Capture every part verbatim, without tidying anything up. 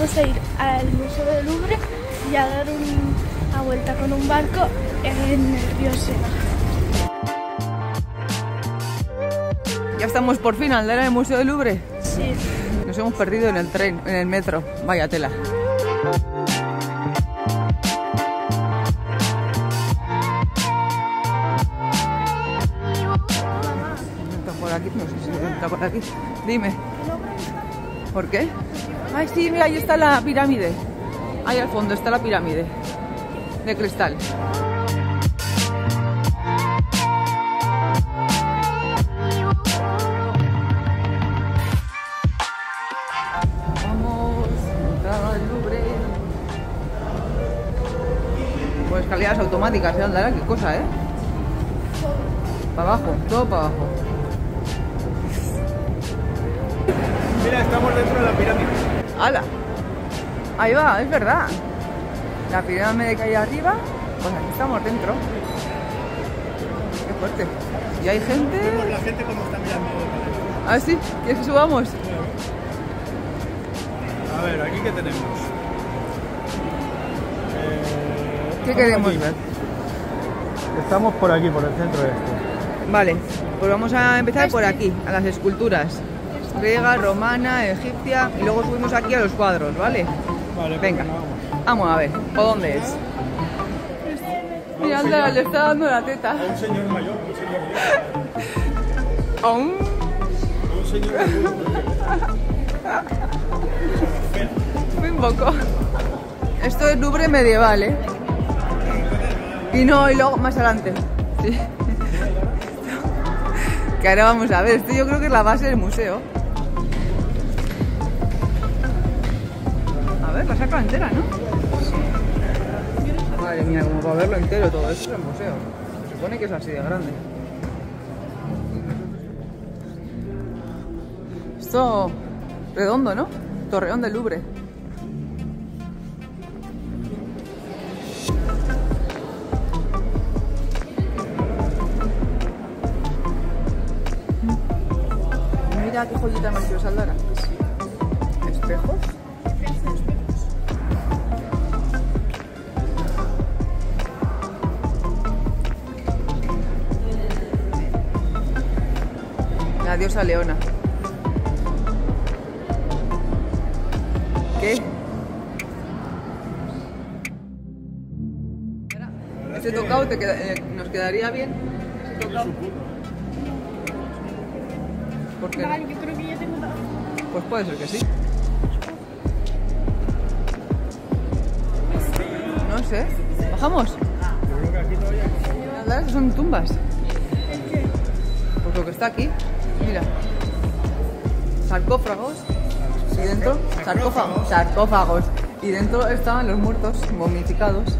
vamos a ir al Museo del Louvre y a dar un, una vuelta con un barco en el río Sena. Ya estamos por fin al dar al Museo del Louvre. Sí. Nos hemos perdido en el tren, en el metro. Vaya tela. Está por aquí, no sé si está por aquí. Dime. ¿Por qué? Ay, sí, mira, ahí está la pirámide. Ahí al fondo está la pirámide de cristal. Vamos, entrada al Louvre. Pues escaleras automáticas, ¿eh? Andara, qué cosa, ¿eh? Para abajo, todo para abajo. Mira, estamos dentro de la pirámide. ¡Hala! Ahí va, es verdad. La pirámide que hay arriba, pues aquí estamos dentro. Qué fuerte. Y hay gente... Vemos la gente como está mirando. Ah, sí, ¿quieres que subamos? A ver, aquí qué tenemos. Eh, ¿Qué queremos aquí. ver? Estamos por aquí, por el centro de esto. Vale, pues vamos a empezar por aquí, a las esculturas. Griega, romana, egipcia, y luego subimos aquí a los cuadros, ¿vale? Vale, venga, vamos. vamos a ver, ¿por dónde es? Mira, anda, le está dando la teta. A un señor mayor, un señor viejo. ¿Aún? A un señor mayor. Un poco. Esto es Louvre medieval, ¿eh? Y no, y luego más adelante. Sí. Que ahora vamos a ver, esto yo creo que es la base del museo. A ver, la saca entera, ¿no? Madre mía, como para verlo entero todo esto es el museo. Se supone que es así de grande. Esto redondo, ¿no? Torreón del Louvre. Mira qué joyita más quiero saldar. Espejos. La diosa Leona. ¿Qué? Ese tocado te queda, eh, nos quedaría bien. Ese tocado. ¿Por qué no? Vale, yo creo que ya tengo una. Pues puede ser que sí. No sé. ¿Bajamos? Yo creo que aquí todavía hay. Nada, son tumbas. Pues lo que está aquí, mira. Sarcófagos. Y dentro, sarcófagos. Sarcófagos. Y dentro estaban los muertos momificados.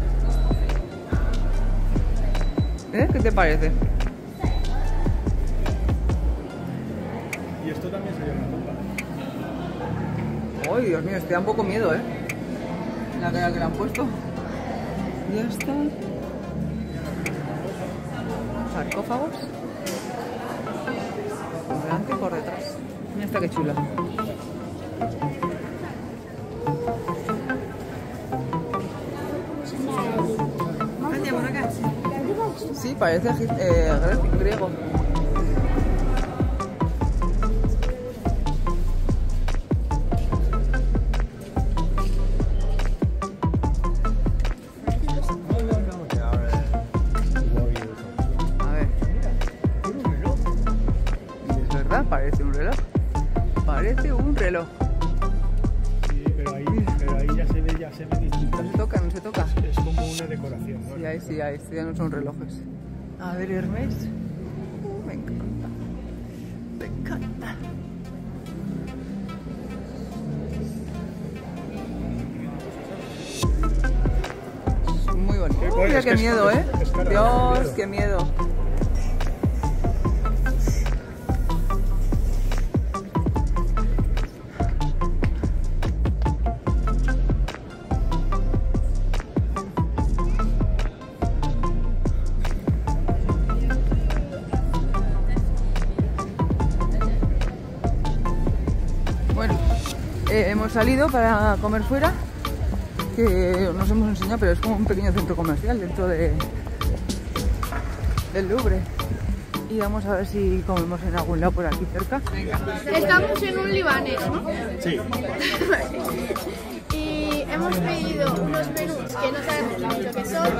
¿Eh? ¿Qué te parece? Y esto también sería una tumba. Ay, Dios mío, esto da un poco miedo, ¿eh? La cara que le han puesto. Ya está. Sarcófagos. Por delante y por detrás. Mira esta que chula. Sí, parece eh, griego. Parece un reloj. Parece un reloj. Sí, pero ahí, pero ahí ya se ve, ya se ve distinto. No se toca, no se toca. Es como una decoración, ¿no? Sí, ahí sí, ahí sí, ya no son relojes. A ver, Hermes. Uh, me encanta. Me encanta. Muy bonito. Qué Uh, bueno, mira es qué que es- miedo, es- ¿eh? es cara, Dios, miedo. qué miedo. eh, hemos salido para comer fuera, que nos hemos enseñado, pero es como un pequeño centro comercial dentro de, del Louvre. Y vamos a ver si comemos en algún lado por aquí cerca. Venga. Estamos en un libanés, ¿no? Sí. Y hemos pedido unos menús que no sabemos lo que son.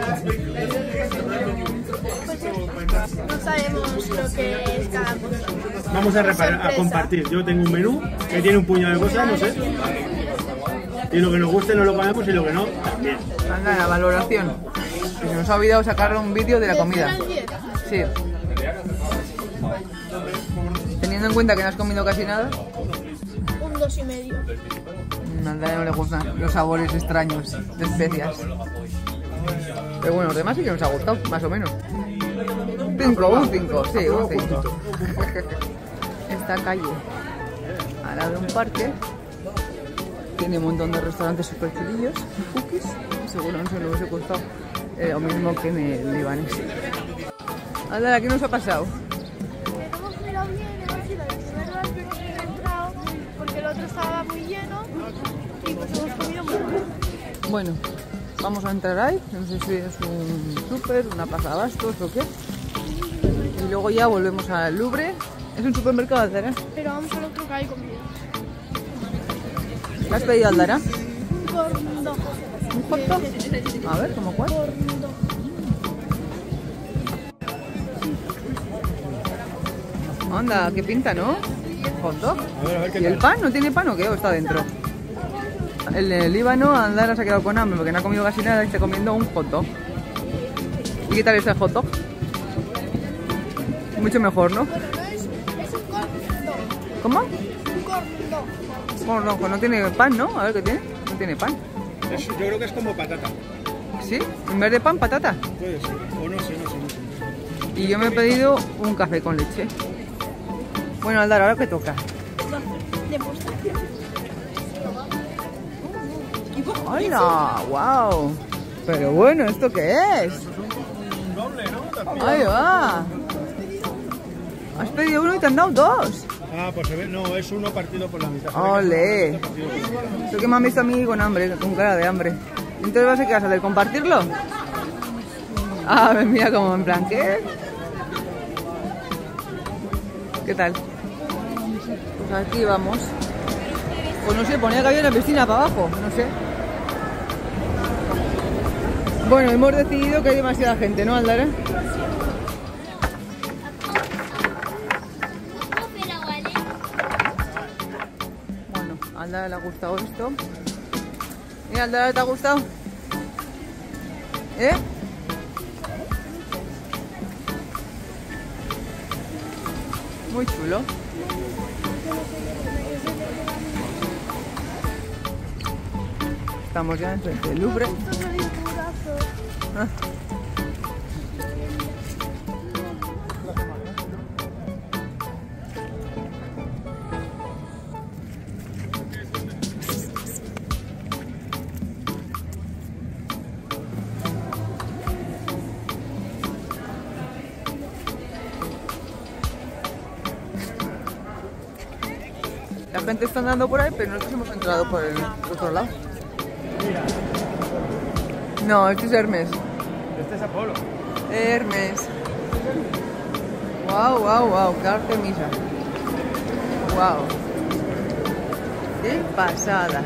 Pues no sabemos lo que es cada cosa. Vamos a, reparar, a compartir. Yo tengo un menú que tiene un puñado de cosas, no sé. Y lo que nos guste nos lo comemos y lo que no, también. Anda, la valoración. Se nos ha olvidado sacar un vídeo de la comida. Sí. Teniendo en cuenta que no has comido casi nada. Un dos y medio. A Andrea no le gustan los sabores extraños de especias. Pero bueno, los demás sí que nos ha gustado, más o menos. cinco, un cinco, sí, un cinco. Esta calle, al lado de un parque, tiene un montón de restaurantes super chulillos, cookies. Seguro no se lo hubiese costado eh, lo mismo que en el libanés. Andrea, ¿qué nos ha pasado? Hemos mirado bien, hemos ido al primer bar que hemos entrado porque el otro estaba muy lleno y pues hemos comido muy mal. Bueno, vamos a entrar ahí, no sé si es un súper, una plaza de abastos o qué. Y luego ya volvemos al Louvre. Es un supermercado, Aldara. Pero vamos al otro que hay comida. ¿Qué has pedido, Aldara? Un corndo. ¿Un hot dog? A ver, ¿cómo cuál? Corndo. Anda, qué pinta, ¿no? Hot dog. A ver, a ver qué ¿Y el tal. pan? ¿No tiene pan o qué? ¿O está dentro? El de Líbano, Aldara se ha quedado con hambre porque no ha comido casi nada y está comiendo un hot dog. ¿Y qué tal está el hot dog? Mucho mejor, ¿no? Bueno, no es, es un corndo. ¿Cómo? Un corndo. Bueno, no, pues no tiene pan, ¿no? A ver qué tiene. No tiene pan. Es- yo creo que es como patata. ¿Sí? En vez de pan, patata. Puede ser. O no sé, no sé, no sé. Y yo me he pedido un café con leche. Bueno, Aldara, ¿ahora qué toca? De postre. ¡Hola! ¡Wow! Pero bueno, ¿esto qué es? Un doble, ¿no? ¡Ahí va! Has pedido uno y te han dado dos. Ah, pues se ve, no, es uno partido por la mitad. ¡Ole! Esto que me han visto a mí con hambre, con cara de hambre. Entonces vas a qué vas a hacer, ¿compartirlo? Ah, me mira como en plan, ¿qué? ¿Qué tal? Pues aquí vamos. Pues no sé, ponía que había una piscina para abajo, no sé. Bueno, hemos decidido que hay demasiada gente, ¿no, Aldara? Bueno, a Aldara le ha gustado esto. ¿Y a Aldara te ha gustado? ¿Eh? Muy chulo. Estamos ya enfrente del Louvre. Ah. La gente está andando por ahí, pero nosotros hemos entrado por el otro lado. No, este es Hermes. Este es Apolo. Hermes. Wow, wow, wow, qué Artemisa. Wow. Qué pasada.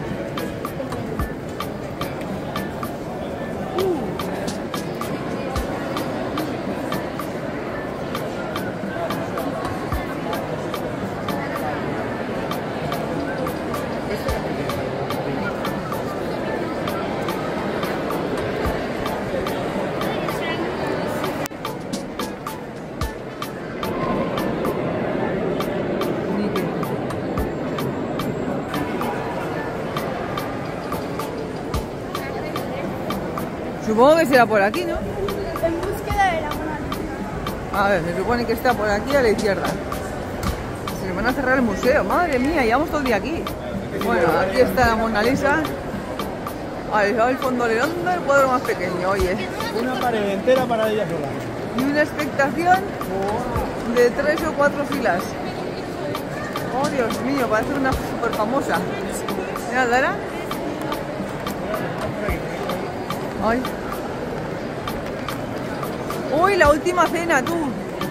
Supongo que será por aquí, ¿no? En búsqueda de la Mona Lisa. A ver, se supone que está por aquí a la izquierda. Se le van a cerrar el museo, madre mía, llevamos todo el día aquí. Bueno, aquí está la Mona Lisa. Al lado del fondo de onda, el cuadro más pequeño, oye. Una pared entera para ella sola. Y una expectación de tres o cuatro filas. Dios mío, parece una súper famosa. Mira, Lara. Ay. Uy, la última cena, tú.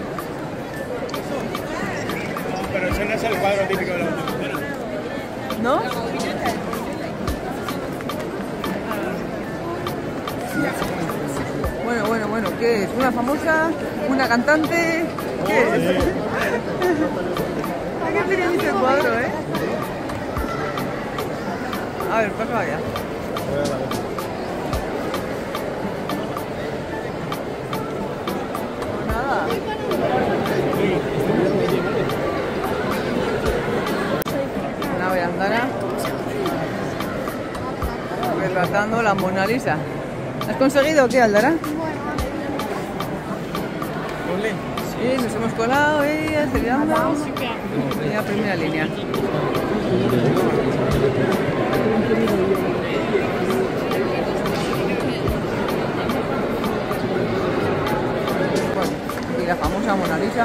Pero ese no es el cuadro típico de la última cena. ¿No? Bueno, bueno, bueno, ¿qué es? ¿Una famosa? ¿Una cantante? ¿Qué es? Hay que tener este cuadro, ¿eh? A ver, pasa allá. Pues nada. Una vez Andara retratando la Mona Lisa. ¿Has conseguido o qué, Aldara? Sí, nos hemos colado y aceleramos. Y a primera línea. Bueno, y la famosa Mona Lisa.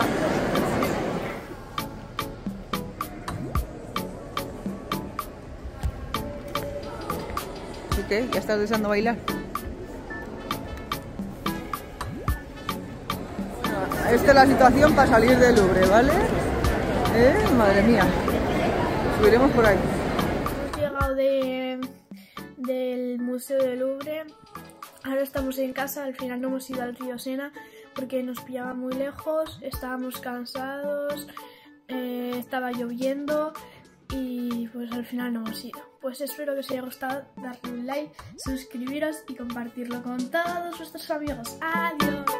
¿Y qué? ¿Ya estás deseando bailar? Esta es la situación para salir del Louvre, ¿vale? ¿Eh? Madre mía. Subiremos por ahí. Hemos llegado de, del Museo del Louvre. Ahora estamos en casa. Al final no hemos ido al río Sena porque nos pillaba muy lejos. Estábamos cansados. Eh, estaba lloviendo. Y pues al final no hemos ido. Pues espero que os haya gustado. Darle un like, suscribiros y compartirlo con todos vuestros amigos. Adiós.